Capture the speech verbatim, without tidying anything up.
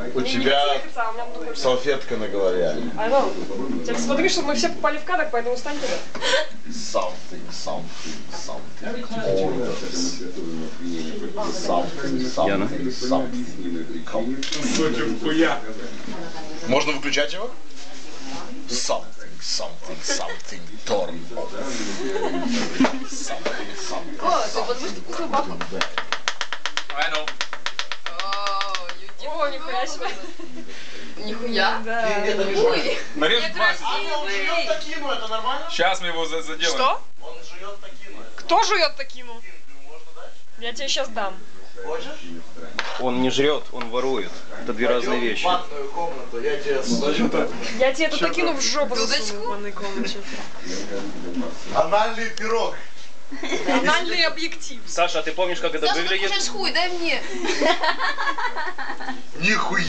У тебя салфетка на голове. Алло, теперь смотри, чтобы мы все попали в кадр, поэтому встань туда. Something, something, something. Orders. Something, something, something. Можно выключать его? Something, something, something. Turn off. Something, something. О, ты подмышки вкусную пахнут. I know. О, нихуя себе. Нихуя? Да. Ой. Нарежь пальцы. Он жует такину, это нормально? Сейчас мы его за- заделаем. Что? Он жует такину. Кто жует такину? Можно дать? Я тебе сейчас дам. Хочешь? Он не жрет, он ворует. Это две разные вещи. В ванную комнату, я тебе освобожу. Я тебе эту такину в жопу Дудочку? засуну в ванной комнате. Анальный пирог. Анальный объектив. Саша, а ты помнишь, как это Саша, ты выглядит? кушаешь хуй, дай мне. Нихуя.